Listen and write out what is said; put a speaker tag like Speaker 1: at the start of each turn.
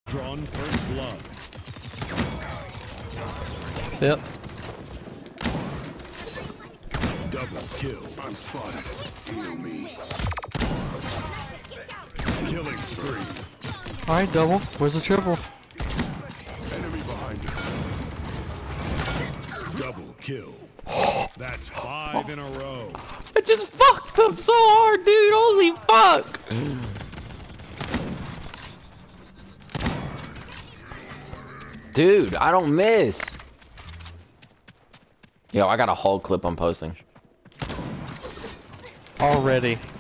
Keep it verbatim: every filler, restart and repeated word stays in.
Speaker 1: Drawn first blood.
Speaker 2: Yep.
Speaker 1: Double kill. I'm spotted. Heal me. Killing spree.
Speaker 2: Alright, double. Where's the triple?
Speaker 1: Enemy behind you. Double kill. That's five in a row.
Speaker 2: I just fucked them so hard, dude. Holy fuck.
Speaker 3: Dude, I don't miss. Yo, I got a whole clip I'm posting.
Speaker 2: Already.